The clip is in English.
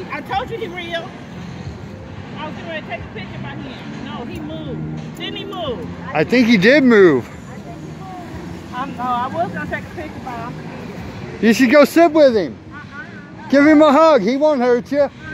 I told you he real. I was going to take a picture by him. No, he moved. Didn't he move? I think he did move. No, I was going to take a picture by him. You should go sit with him. Give him a hug. He won't hurt you.